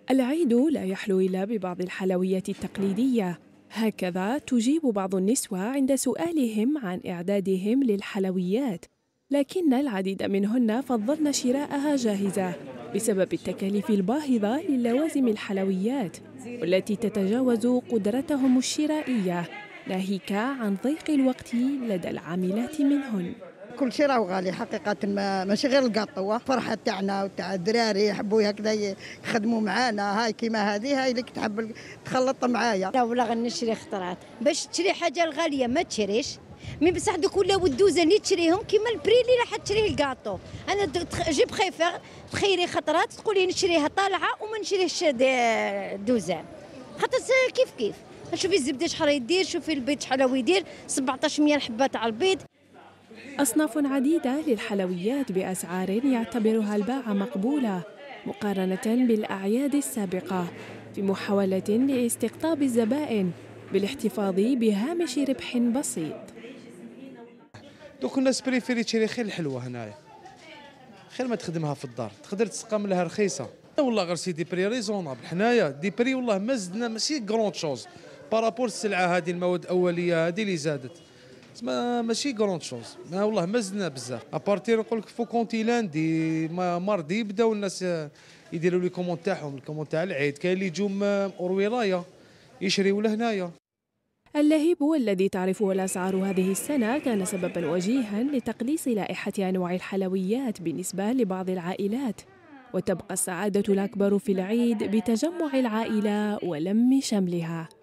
العيد لا يحلو إلا ببعض الحلويات التقليدية، هكذا تجيب بعض النسوة عند سؤالهم عن إعدادهم للحلويات، لكن العديد منهن فضلن شراءها جاهزة بسبب التكاليف الباهظة للوازم الحلويات والتي تتجاوز قدرتهم الشرائية، ناهيك عن ضيق الوقت لدى العاملات منهن. كل شيء راهو غالي حقيقة، ما ماشي غير القطوة، فرحة تاعنا وتاع الدراري يحبوا هكذا يخدموا معانا. هاي كيما هذه هاي اللي تحب تخلط معايا. لا ولا غنشري خطرات باش تشري حاجة الغالية ما تشريش. مي بصح دوك ولاو الدوزه اللي تشريهم كيما البري اللي راح تشريه الكاطو. انا جي بخيفر تخيري خطرات تقولي نشريها طالعه وما نشريهش دوزان، خاطر كيف كيف. شوفي الزبده شحال يدير، شوفي البيض شحال يدير، 1700 حبه تاع البيض. أصناف عديدة للحلويات بأسعار يعتبرها الباعة مقبولة مقارنة بالأعياد السابقة، في محاولة لاستقطاب الزبائن بالاحتفاظ بهامش ربح بسيط. دوك الناس بريفيري تشري خير الحلوه هنايا، خير ما تخدمها في الدار، تقدر تسقم لها رخيصه. والله غير سي دي بري ريزونابل حنايا، دي بري والله ما زدنا ماشي كروند شوز بارابور السلعه هذه، المواد الاوليه هذه اللي زادت ماشي كروند شوز، ما والله ما زدنا بزاف. ابارتير نقول لك فو كونتي لاندي ماردي يبداو الناس يديروا لي كومون تاعهم، الكومون تاع العيد، كاين اللي يجوا ولايه يشريوا لهنايا. اللهيب الذي تعرفه الأسعار هذه السنة كان سبباً وجيهاً لتقليص لائحة أنواع الحلويات بالنسبة لبعض العائلات، وتبقى السعادة الأكبر في العيد بتجمع العائلة ولم شملها.